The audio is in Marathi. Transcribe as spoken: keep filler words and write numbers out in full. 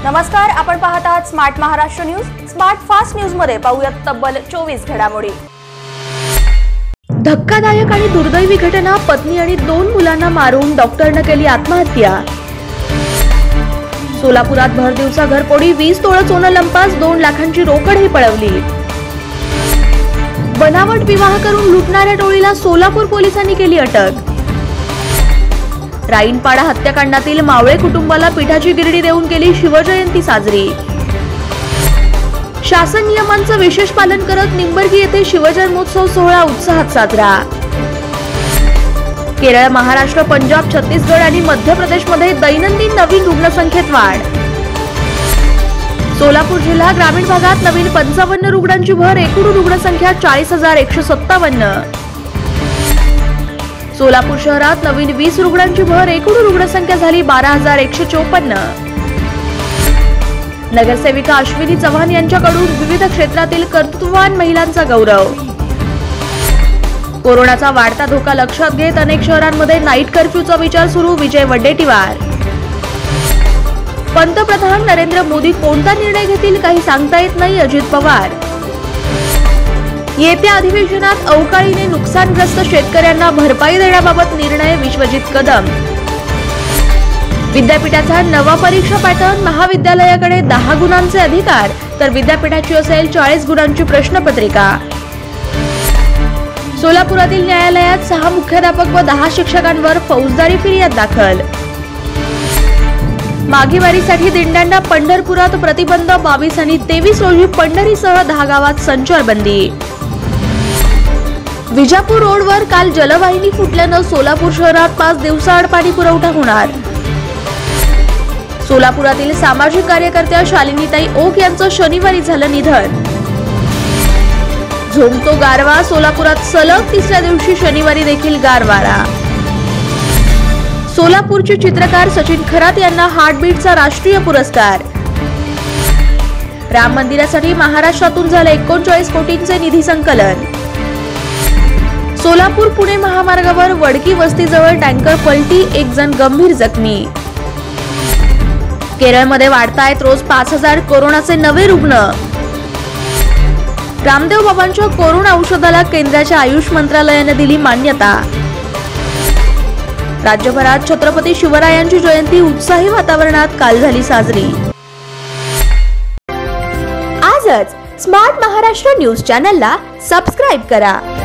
नमस्कार, आपण पाहत आहात smart Maharashtra news. Smart fast news मध्ये पाहूयात तब्बल चोवीस घडामोडी। धक्कादायक आणि दुर्दैवी घटना, पत्नी आणि दोन मुलांना मारून डॉक्टरने केली आत्महत्या। सोलापुरात भर दिवसा घरफोडी, वीस तोळ सोनं लंपास, दोन लाखांची रोकडही पळवली। बनावट विवाह करून लुटणाऱ्या टोळीला सोलापूर पोलिसांनी केली अटक। राईनपाडा हत्याकांडातील मावळे कुटुंबाला पिठाची गिरणी देऊन केली शिवजयंती साजरी। शासन नियमांचं विशेष पालन करत निंबर्गी येथे शिवजन्मोत्सव सोहळा उत्साहात साजरा। केरळ, महाराष्ट्र, पंजाब, छत्तीसगड आणि मध्य प्रदेशमध्ये दैनंदिन नवीन रुग्णसंख्येत वाढ। सोलापूर जिल्हा ग्रामीण भागात नवीन पंचावन्न रुग्णांची भर, एकूण रुग्णसंख्या चाळीस हजार एकशे सत्तावन्न। सोलापूर शहरात नवीन वीस रुग्णांची भर, एकूण रुग्णसंख्या झाली बारा हजार एकशे चौपन्न। नगरसेविका अश्विनी चव्हाण यांच्याकडून विविध क्षेत्रातील कर्तृत्ववान महिलांचा गौरव। कोरोनाचा वाढता धोका लक्षात घेत अनेक शहरांमध्ये नाईट कर्फ्यूचा विचार सुरू, विजय वडेट्टीवार। पंतप्रधान नरेंद्र मोदी कोणता निर्णय घेतील काही सांगता येत नाही, अजित पवार। येत्या अधिवेशनात अवकाळीने नुकसानग्रस्त शेतकऱ्यांना भरपाई देण्याबाबत निर्णय, विश्वजित कदम। विद्यापीठाचा नवा परीक्षा पॅटर्न, महाविद्यालयाकडे दहा गुणांचे अधिकार तर विद्यापीठाची असेल चाळीस गुणांची प्रश्नपत्रिका। सोलापुरातील न्यायालयात सहा मुख्याध्यापक व दहा शिक्षकांवर फौजदारी फिर्याद दाखल। माघेवारीसाठी दिंड्यांना पंढरपुरात प्रतिबंध, बावीस आणि तेवीस रोजी पंढरीसह दहा गावात संचारबंदी। विजापूर रोडवर काल जलवाहिनी फुटल्यानं सोलापूर शहरात पाच दिवसाआड पाणी पुरवठा होणार। सोलापुरातील सामाजिक कार्यकर्त्या शालिनीताई ओक यांचं शनिवारी झालं निधन। झोमतो गारवा, सोलापुरात सलग तिसऱ्या दिवशी शनिवारी देखील गारवारा। सोलापूरचे चित्रकार सचिन खरात यांना हार्टबीटचा राष्ट्रीय पुरस्कार। राम मंदिरासाठी महाराष्ट्रातून झाले एकोणचाळीस कोटींचे निधी संकलन। सोलापूर पुणे महामार्गावर वडकी वस्तीजवळ टँकर पलटी, एक जण गंभीर जखमी। केरळमध्ये वाढतायत रोज पाच हजार कोरोनाचे नवे रुग्ण। रामदेव बाबांच्या कोरोना औषधाला केंद्राच्या आयुष मंत्रालयाने दिली मान्यता। राज्यभरात छत्रपती शिवरायांची जयंती उत्साही वातावरणात काल झाली साजरी। आजच स्मार्ट महाराष्ट्र न्यूज चॅनलला सबस्क्राइब करा।